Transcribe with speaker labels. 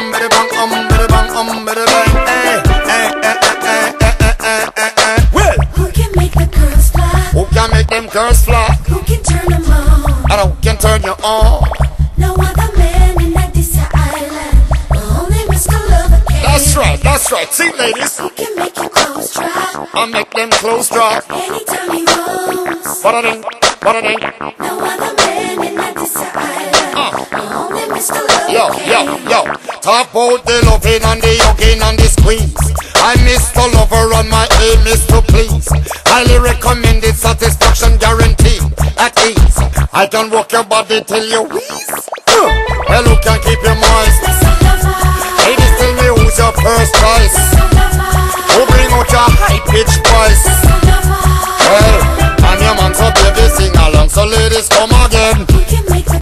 Speaker 1: bada bang, bada bang, bada bang. Well,
Speaker 2: who can make the girls fly?
Speaker 1: Who can make them girls fly?
Speaker 2: Who can turn them on?
Speaker 1: And who can turn you on?
Speaker 2: No other man in that desert island. Only Mr. Lover can.
Speaker 1: That's right. See, ladies.
Speaker 2: Who can make your clothes dry?
Speaker 1: I make them clothes dry.
Speaker 2: Anytime he roams.
Speaker 1: What a ding, what a ding.
Speaker 2: No other man in that desert island. Only Mr. Lover can.
Speaker 1: Yo. Talk about the loving and the hugging and the squeeze. I Mr. Lover and my aim is to please. Highly recommended, satisfaction guaranteed. At ease, I can rock your body till you wheeze. Well, who can keep your moist?
Speaker 2: Mr. Lover.
Speaker 1: Ladies, tell me who's your first choice.
Speaker 2: Mr. Lover.
Speaker 1: Who bring out your high-pitched voice?